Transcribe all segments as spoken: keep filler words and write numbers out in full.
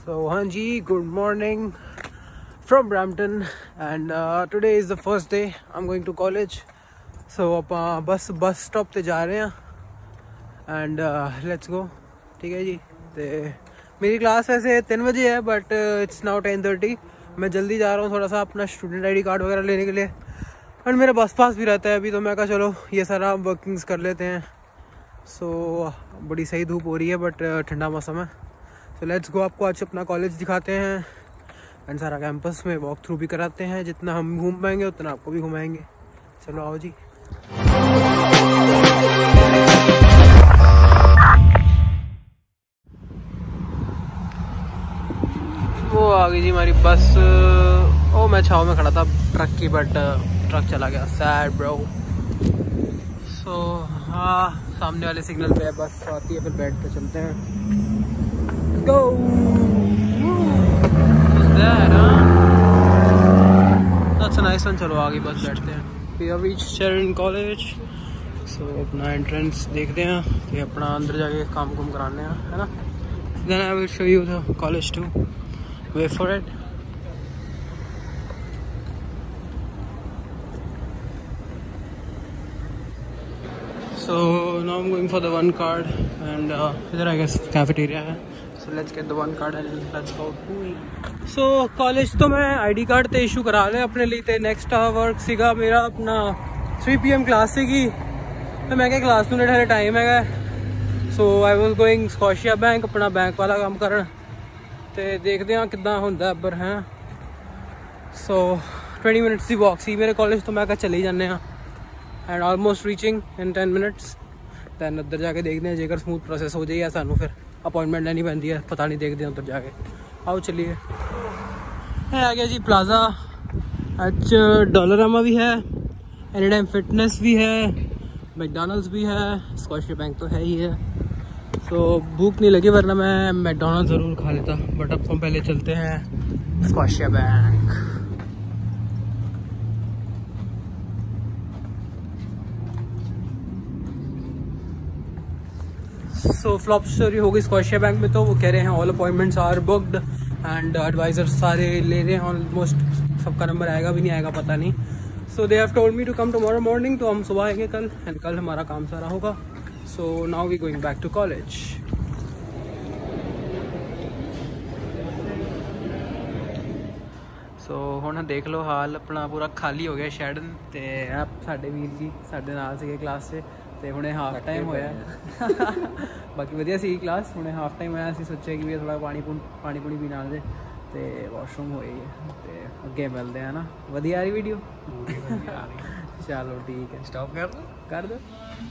So हाँ जी, good morning from Brampton and uh, today is the first day I'm going to college. So ਆਪਾਂ बस बस stop ਤੇ ਜਾ ਰਹੇ ਹਾਂ and uh, let's go. ठीक है जी। ते मेरी क्लास वैसे तीन बजे है but uh, it's now ten thirty. मैं जल्दी जा रहा हूँ थोड़ा सा अपना स्टूडेंट आई डी कार्ड वगैरह लेने के लिए और मेरा बस पास भी रहता है अभी, तो मैं कहा चलो ये सारा वर्किंग्स कर लेते हैं। सो so, बड़ी सही धूप हो रही है बट ठंडा मौसम है। तो लेट्स गो, आपको आज अपना कॉलेज दिखाते हैं एंड सारा कैंपस में वॉक थ्रू भी कराते हैं। जितना हम घूम पाएंगे उतना आपको भी घुमाएंगे। चलो आओ जी। वो आ गई जी हमारी बस। ओ मैं छाव में खड़ा था ट्रक की बट ट्रक चला गया। Sad bro. सो हाँ, सामने वाले सिग्नल पे बस आती है, फिर बेड पे चलते हैं। Go! What's that, huh? That's a nice one. चलो आगे बस बैठते हैं। We have reached Sheridan College. So अपना एंट्रेंस देखते हैं कि अपना अंदर जाके काम कुम कराने हैं, है ना? Then I will show you the college too. Wait for it. So now I'm going for the one card and uh, इधर I guess cafeteria है। So let's get the one card and let's go. So college तो मैं I D card ते issue करा लिया अपने लिए। Next work सीगा मेरा अपना three p m क्लास सीगी, तो मैं क्या क्लास में ठहरे टाइम है। So I was going Scotia bank, अपना बैंक वाला काम करन ते देखते हैं कितना होंदा अबर है। सो twenty मिनट्स की वॉक सी मेरे कॉलेज, तो मैं क्या चले ही जाने हैं and almost reaching in ten minutes. Then उधर जाके देखते हैं जेकर स्मूथ प्रोसेस हो जाए या सानू फिर अपॉइंटमेंट लेनी पैंती है, पता नहीं, देखते हैं उधर जाके। आओ चलिए। आ गया जी प्लाजा। आज डॉलरामा भी है, एनी टाइम फिटनेस भी है, मैकडॉनल्ड्स भी है, स्कॉशिया बैंक तो है ही है। तो भूख नहीं लगी वरना मैं मैकडॉनल्ड्स ज़रूर खा लेता, बट अब हम पहले चलते हैं Scotia bank. So flop story हो गई स्कॉशिया बैंक में, तो वो कह रहे हैं all appointments are booked and advisor सारे ले रहे हैं ऑलमोस्ट। सबका नंबर आएगा भी नहीं आएगा पता नहीं। So they have told me to come tomorrow morning, तो हम सुबह आएंगे कल एंड कल हमारा काम सारा होगा। So now we going back to college. So हुण देख लो हाल अपना पूरा खाली हो गया शैडन। ते आप साडे वीर जी साडे नाल सीगे क्लास से, ते हुणे हाफ टाइम होया। बाकी वधिया सी क्लास, हुणे हाफ टाइम होया। असीं सोचिया कि भी थोड़ा पानी पानी पूनी पीण आंदे ते वॉशरूम होई है ते अगे मिलते हैं ना। वधिया आ रही वीडियो? चलो ठीक है, स्टॉप कर दो कर दो।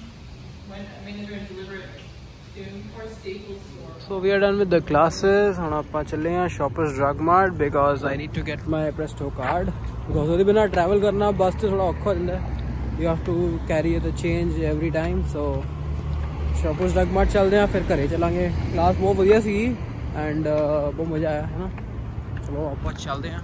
So we are done with the classes. हुण आपां चले हैं Shoppers Drug Mart because I need to get my Presto card, because ਉਹਦੇ बिना ट्रैवल करना बस से थोड़ा औखा हो जाता है। You have to carry the change every time. So Shoppers Drug Mart चलते हैं, फिर घरे चलांगे। क्लास बहुत वधिया सी एंड बहुत मज़ा आया, है ना। चलो आप चलते हैं,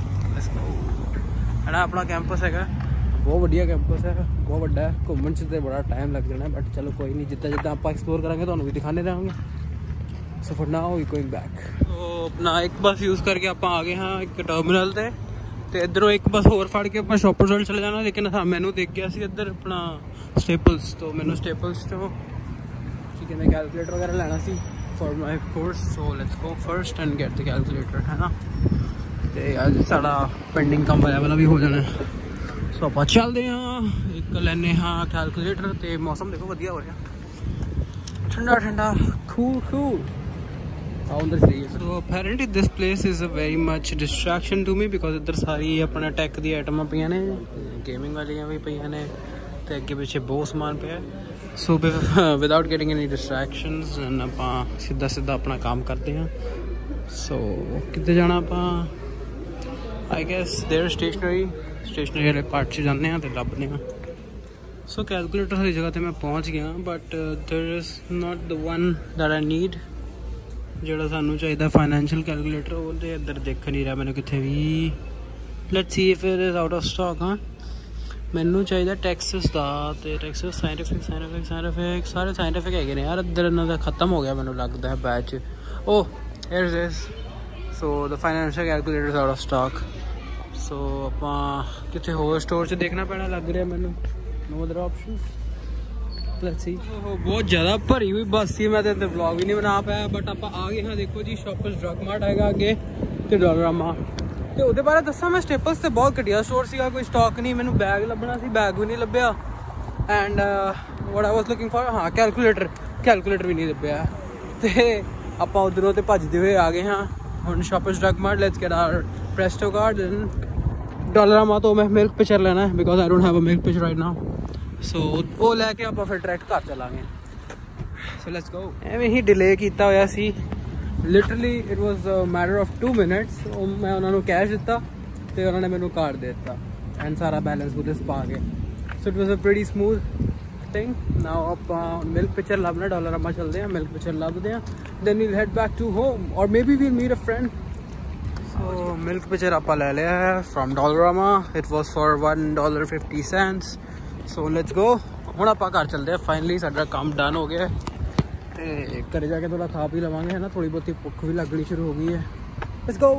है ना। अपना कैंपस है, बहुत बढ़िया कैंपस है, बहुत बड़ा है। घूमन से तो बड़ा टाइम लग जाना, बट चलो कोई नहीं, जितना जितना आप एक्सप्लोर करेंगे तो भी दिखाने रहेंगे। So for now we going back. तो अपना एक बस यूज़ करके आप आ गए हाँ एक टर्मिनल से, तो इधरों एक बस होर फड़ के अपना शॉपर्स वर्ल्ड चले जाना। लेकिन हाँ मैनू देख गया सी इधर अपना स्टेपल्स, तो मैनू स्टेपल्स तो ठीक है मैं कैलकुलेटर वगैरह लेना सी for my course. So let's go first and get the calculator, है ना। तो अज साड़ा पेंडिंग काम वाला वाला भी हो जाना। सो आप चलते हैं, एक लेने हाँ कैलकुलेटर। तो मौसम देखो वधिया हो रहा, ठंडा ठंडा cool cool. So apparently this place is a very much distraction to me because इधर सारी अपना टेक दी आइटमां पईयां ने, गेमिंग वालियां भी पईयां ने, ते अगे पीछे बहुत समान पिया। So without getting any distractions and आपां सीधा सीधा अपना काम करते हैं। सो कितने जाना आपां I guess there stationery stationery वाले पार्ट च जाने हैं तो लभने हैं। सो कैलकुलेटर सारी जगह ते मैं पहुंच गया, but there is not the one that I need. ਜਿਹੜਾ ਸਾਨੂੰ ਚਾਹੀਦਾ ਫਾਈਨੈਂਸ਼ੀਅਲ ਕੈਲਕੂਲੇਟਰ, ਉਹ ਤੇ ਇੱਧਰ ਦਿਖ ਨਹੀਂ ਰਿਹਾ ਮੈਨੂੰ ਕਿੱਥੇ ਵੀ। Let's see if it is out of stock. ਹਾਂ ਮੈਨੂੰ ਚਾਹੀਦਾ ਟੈਕਸਸ ਦਾ, ਤੇ ਟੈਕਸਸ ਸਾਇੰਟੀਫਿਕ ਸਾਇੰਟੀਫਿਕ ਸਾਇੰਟੀਫਿਕ ਸਾਰੇ ਸਾਇੰਟੀਫਿਕ ਹੈਗੇ ਨੇ ਯਾਰ। ਇੱਧਰ ਇਹਨਾਂ ਦਾ ਖਤਮ ਹੋ ਗਿਆ ਮੈਨੂੰ ਲੱਗਦਾ ਹੈ batch. Oh here is so the financial calculator is out of stock. So ਆਪਾਂ ਕਿਤੇ ਹੋਰ ਸਟੋਰ 'ਚ ਦੇਖਣਾ ਪੈਣਾ ਲੱਗ ਰਿਹਾ ਮੈਨੂੰ। No other options let's see. बहुत ज़्यादा भरी हुई बस सी, मैं तो व्लॉग भी नहीं बना पाया। बट आप आ गए हाँ, देखो जी शॉपर्स ड्रग मार्ट हैगा अगे ते डॉलरामा। तो ਉਹਦੇ ਬਾਰੇ ਦੱਸਾਂ ਮੈਂ, ਸਟੇਪਲਸ ਤੇ ਬਹੁਤ ਘਟੀਆ ਸਟੋਰ ਸੀਗਾ, ਕੋਈ ਸਟਾਕ ਨਹੀਂ। ਮੈਨੂੰ ਬੈਗ ਲੱਭਣਾ ਸੀ, ਬੈਗ ਵੀ ਨਹੀਂ ਲੱਭਿਆ। And what I was looking for, ਹਾਂ ਕੈਲਕੂਲੇਟਰ, ਕੈਲਕੂਲੇਟਰ ਵੀ ਨਹੀਂ ਲੱਭਿਆ। ਤੇ ਆਪਾਂ ਉਧਰੋਂ ਤੇ ਭੱਜਦੇ ਹੋਏ ਆ ਗਏ ਹਾਂ ਹੁਣ Shoppers Drug Mart. Let's get our Presto card. Then Dollarama ਤੋਂ ਮੈਂ ਮਿਲਕ ਪਿਚਰ ਲੈਣਾ ਹੈ because I don't have a milk pitcher right now. So ਉਹ ਲੈ ਕੇ ਆਪਾਂ ਫਿਰ ਡਾਇਰੈਕਟ ਘਰ ਚਲਾਂਗੇ। So let's go. ਐਵੇਂ ਹੀ ਡਿਲੇ ਕੀਤਾ ਹੋਇਆ ਸੀ, literally it was a matter of two minutes. ਮੈਂ ਉਹਨਾਂ ਨੂੰ ਕੈਸ਼ ਦਿੱਤਾ ਤੇ ਉਹਨਾਂ ਨੇ ਮੈਨੂੰ ਕਾਰਡ ਦੇ ਦਿੱਤਾ ਐਂਡ ਸਾਰਾ ਬੈਲੈਂਸ ਉਹਦੇ 'ਚ ਪਾ ਕੇ। So it was a pretty smooth thing. Now ਆਪਾਂ ਮਿਲਕ ਪਿਚਰ ਲੱਭਣਾ, ਡਾਲਰਾਮਾ ਚੱਲਦੇ ਹਾਂ, ਮਿਲਕ ਪਿਚਰ ਲੱਭਦੇ ਹਾਂ। Then we'll head back to home or maybe we'll meet a friend. So milk pitcher ਆਪਾਂ ਲੈ ਲਿਆ ਹੈ from Dollarama. It was for one dollar fifty cents. So let's go. ਹੁਣ ਆਪਾਂ ਘਰ ਚੱਲਦੇ ਹਾਂ। ਫਾਈਨਲੀ ਸਾਡਾ ਕੰਮ ਡਨ ਹੋ ਗਿਆ ਤੇ ਘਰੇ ਜਾ ਕੇ ਥੋੜਾ ਖਾ ਪੀ ਲਵਾਂਗੇ, ਹੈ ਨਾ। ਥੋੜੀ ਬਹੁਤੀ ਭੁੱਖ ਵੀ ਲੱਗਣੀ ਸ਼ੁਰੂ ਹੋ ਗਈ ਹੈ। Let's go.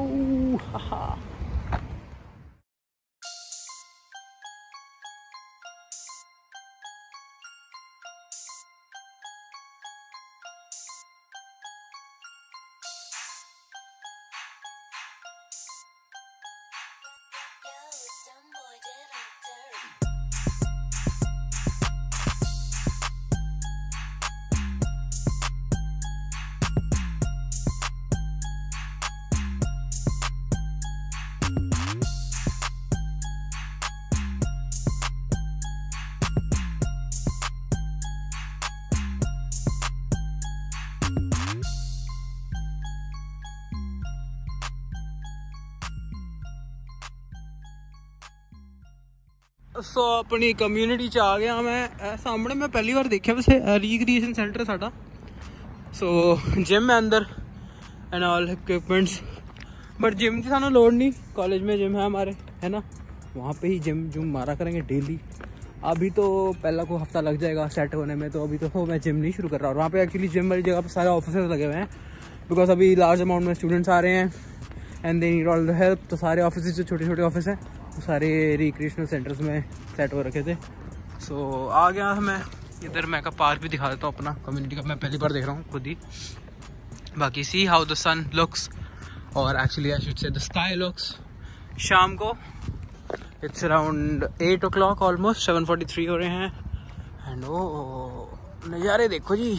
ਸੋ ਆਪਣੀ ਕਮਿਊਨਿਟੀ 'ਚ ਆ ਗਿਆ ਮੈਂ। ਇਹ ਸਾਹਮਣੇ ਮੈਂ ਪਹਿਲੀ ਵਾਰ ਦੇਖਿਆ ਵੈਸੇ ਰੀਕ੍ਰੀਏਸ਼ਨ ਸੈਂਟਰ ਸਾਡਾ। ਸੋ जिम है अंदर and all equipments, but gym की सानू लोड नहीं। कॉलेज में जिम है हमारे, है ना, वहाँ पे ही जिम जुम मारा करेंगे डेली। अभी तो पहला को हफ्ता लग जाएगा सेट होने में, तो अभी तो मैं जिम नहीं शुरू कर रहा। और वहाँ पे एक्चुअली जिम वाली जगह पे सारे ऑफिसर्स लगे हुए हैं बिकॉज अभी लार्ज अमाउंट में स्टूडेंट्स आ रहे हैं and they need all the help. तो सारे ऑफिस जो छोटे छोटे ऑफिस हैं वो सारे रिक्रिएशनल सेंटर्स में सेट हो रखे थे। सो so, आ गया मैं इधर। मैं का पार्क भी दिखा देता हूँ अपना कम्युनिटी का। मैं पहली बार देख रहा हूँ खुद ही। बाकी see how the sun looks, और actually I should say the sky looks. शाम को it's around eight o'clock, almost seven forty three हो रहे हैं। एंड ओ नज़ारे देखो जी।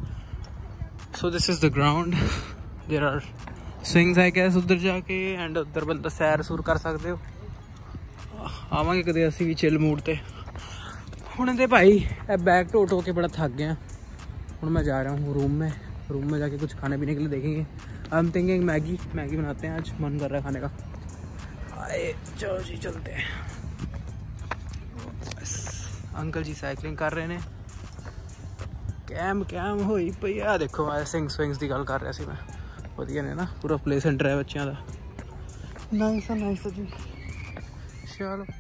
So this is the ground. There are swings I guess उधर जाके, एंड उधर बंदा सैर सूर कर सकते हो। आवांगे कदे असी भी चिल मूड ते। हुण ते भाई बैग ढो ढो के बड़ा थक गया। हुण मैं जा रहा हूँ रूम में। रूम में जाके कुछ खाने पीने के लिए देखेंगे। I am thinking Maggi Maggi बनाते हैं, आज मन कर रहा है खाने का। आए चलो जी चलते हैं। अंकल जी साइकिलिंग कर रहे हैं। कैम कैम होई पई आ देखो। आ सिंग स्विंग्स की गल कर रहा सी मैं। वधिया ने ना, पूरा प्ले सेंटर है बच्चों का। नाइस नाइस जी। चलो